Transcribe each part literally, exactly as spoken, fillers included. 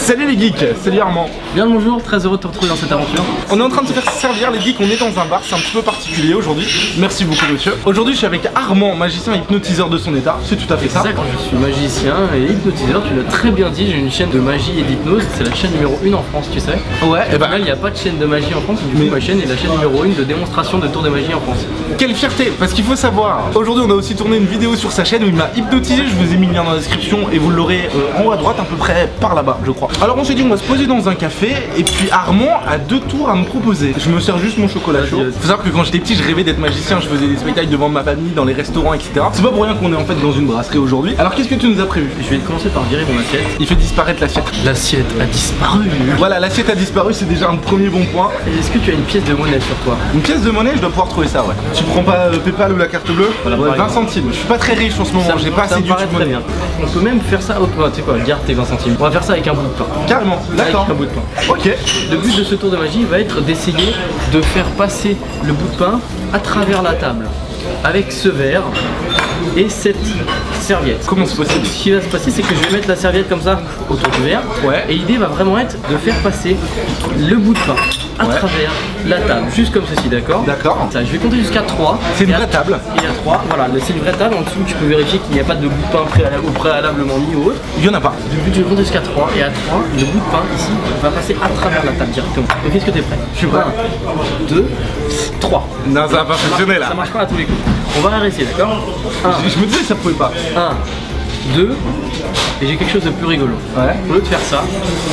Salut les geeks, salut Armand. Bien le bonjour, très heureux de te retrouver dans cette aventure. On est en train de se faire servir les geeks, on est dans un bar, c'est un petit peu particulier aujourd'hui. Merci beaucoup monsieur. Aujourd'hui je suis avec Armand, magicien et hypnotiseur de son état, c'est tout à fait ça. Exact, je suis magicien et hypnotiseur, tu l'as très bien dit, j'ai une chaîne de magie et d'hypnose, c'est la chaîne numéro une en France, tu sais. Ouais, et bah il n'y a pas de chaîne de magie en France, du coup ma chaîne est la chaîne numéro une de démonstration de tours de magie en France. Quelle fierté, parce qu'il faut savoir, aujourd'hui on a aussi tourné une vidéo sur sa chaîne où il m'a hypnotisé, je vous ai mis le lien dans la description et vous l'aurez euh, en haut à droite à peu près par là-bas je crois. Alors on s'est dit on va se poser dans un café et puis Armand a deux tours à me proposer. Je me sers juste mon chocolat chaud. Faut savoir que quand j'étais petit je rêvais d'être magicien, je faisais des spectacles devant ma famille, dans les restaurants et cetera. C'est pas pour rien qu'on est en fait dans une brasserie aujourd'hui. Alors qu'est-ce que tu nous as prévu? Je vais commencer par virer mon assiette. Il fait disparaître l'assiette. L'assiette a disparu. Voilà, l'assiette a disparu, c'est déjà un premier bon point. Est-ce que tu as une pièce de monnaie sur toi? Une pièce de monnaie, je dois pouvoir trouver ça, ouais. Tu prends pas euh, PayPal ou la carte bleue? Voilà, ouais, vingt centimes. Je suis pas très riche en ce moment, j'ai pas assez de YouTube monnaie. Bien. On peut même faire ça autrement, tu sais quoi, garde tes vingt centimes. On va faire ça avec un bout de pain. Carrément, d'accord. Avec un bout de pain. Ok. Le but de ce tour de magie va être d'essayer de faire passer le bout de pain à travers la table avec ce verre et cette serviette. Comment c'est possible? Ce qui va se passer, c'est que je vais mettre la serviette comme ça autour du verre. Ouais. Et l'idée va vraiment être de faire passer le bout de pain à ouais. travers la table, juste comme ceci, d'accord? D'accord. Je vais compter jusqu'à trois. C'est une vraie table. Il y a trois, voilà, c'est une vraie table. En dessous, tu peux vérifier qu'il n'y a pas de bout de pain préalable, préalablement mis ou autre. Il n'y en a pas. Du but, je vais compter jusqu'à trois. Et à trois, le bout de pain ici va passer à travers la table directement. Donc, est-ce que tu es prêt? Je suis prêt. un, deux, trois. Non, ça va pas fonctionner là. Ça marche pas à tous les coups. On va réessayer, d'accord? Je, je me disais que ça pouvait pas. un, deux, et j'ai quelque chose de plus rigolo. Ouais. Au lieu de faire ça,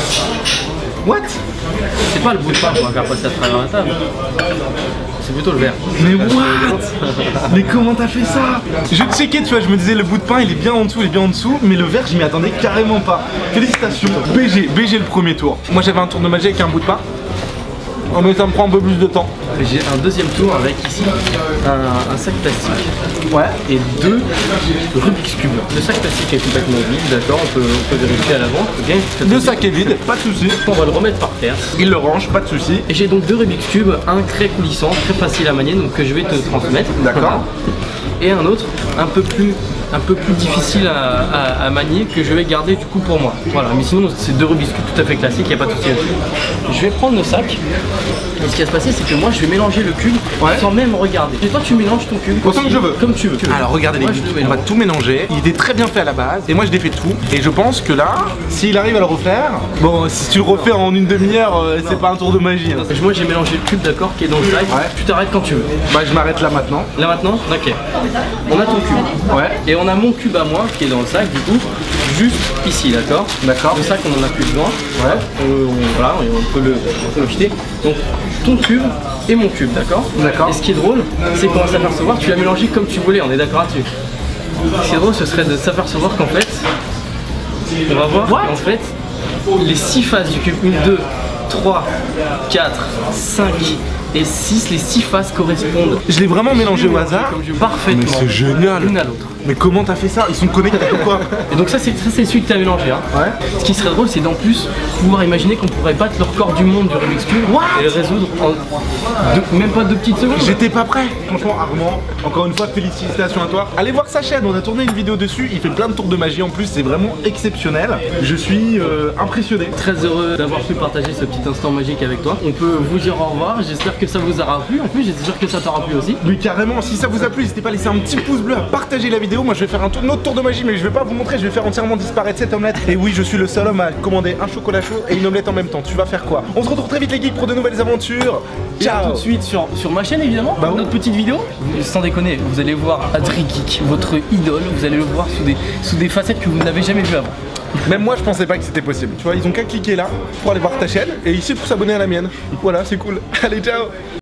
what? C'est pas le bout de pain qu'on va faire passer à travers la table. C'est plutôt le verre. Mais what? Mais comment t'as fait ça? Je checkais, tu vois, je me disais le bout de pain il est bien en dessous, il est bien en dessous, mais le verre je m'y attendais carrément pas. Félicitations. B G, B G le premier tour. Moi j'avais un tour de magie avec un bout de pain. Oh mais ça me prend un peu plus de temps. J'ai un deuxième tour avec ici un, un sac plastique. Ouais. Et deux Rubik's Cube. Le sac plastique est complètement vide, d'accord, on peut, on peut vérifier à l'avant. Le sac est vide, pas de soucis. On va le remettre par terre. Il le range, pas de soucis. Et j'ai donc deux Rubik's Cube, un très coulissant, très facile à manier, donc que je vais te transmettre. D'accord. Et un autre un peu plus un peu plus difficile à, à, à manier que je vais garder du coup pour moi. Voilà, mais sinon c'est deux Rubik's Cube tout à fait classiques, il n'y a pas de souci là-dessus. Je vais prendre le sac. Et ce qui va se passer, c'est que moi je vais mélanger le cube ouais. sans même regarder. Et toi tu mélanges ton cube autant que je veux. Comme tu veux. Alors regardez les geeks, on va tout mélanger. Il est très bien fait à la base. Et moi je défais tout. Et je pense que là, s'il arrive à le refaire, bon si tu le refais en une demi-heure, euh, c'est pas un tour de magie. Hein. Moi j'ai mélangé le cube d'accord qui est dans le sac. Ouais. Tu t'arrêtes quand tu veux. Bah je m'arrête là maintenant. Là maintenant? Ok. On a ton cube. Ouais. Et on a mon cube à moi qui est dans le sac du coup. Juste ici, d'accord? D'accord. Le sac on en a plus besoin. Ouais. On, on, voilà, on peut le, on peut le jeter. Donc ton cube et mon cube, d'accord? D'accord. Et ce qui est drôle, c'est qu'on va s'apercevoir, tu l'as mélangé comme tu voulais, on est d'accord là-dessus. Ce qui est drôle, ce serait de s'apercevoir qu'en fait, on va voir qu'en fait, les six faces du cube, une, deux, trois, quatre, cinq et six, les six faces correspondent. Je l'ai vraiment mélangé au hasard. Parfaitement. Mais c'est génial. L'une à l'autre. Mais comment t'as fait ça? Ils sont connectés ou quoi? Et donc ça c'est celui que t'as mélangé hein. Ouais. Ce qui serait drôle c'est d'en plus pouvoir imaginer qu'on pourrait battre le record du monde du Rubik's Cube et le résoudre en deux, même pas deux petites secondes. J'étais pas prêt. Franchement Armand, encore une fois félicitations à toi. Allez voir sa chaîne, on a tourné une vidéo dessus, il fait plein de tours de magie en plus, c'est vraiment exceptionnel. Je suis euh, impressionné. Très heureux d'avoir pu partager ce petit instant magique avec toi. On peut vous dire au revoir, j'espère que ça vous aura plu. En plus j'espère que ça t'aura plu aussi. Mais carrément, si ça vous a plu, n'hésitez pas à laisser un petit pouce bleu, à partager la vidéo. Moi je vais faire un, tour, un autre tour de magie mais je vais pas vous montrer, je vais faire entièrement disparaître cette omelette. Et oui, je suis le seul homme à commander un chocolat chaud et une omelette en même temps. Tu vas faire quoi? On se retrouve très vite les geeks pour de nouvelles aventures. Ciao. Et tout de suite sur, sur ma chaîne évidemment, bah oui. Notre petite vidéo. Sans déconner, vous allez voir Adri Geek, votre idole, vous allez le voir sous des, sous des facettes que vous n'avez jamais vues avant. Même moi je pensais pas que c'était possible. Tu vois, ils ont qu'à cliquer là pour aller voir ta chaîne et ici pour s'abonner à la mienne. Voilà, c'est cool. Allez, ciao.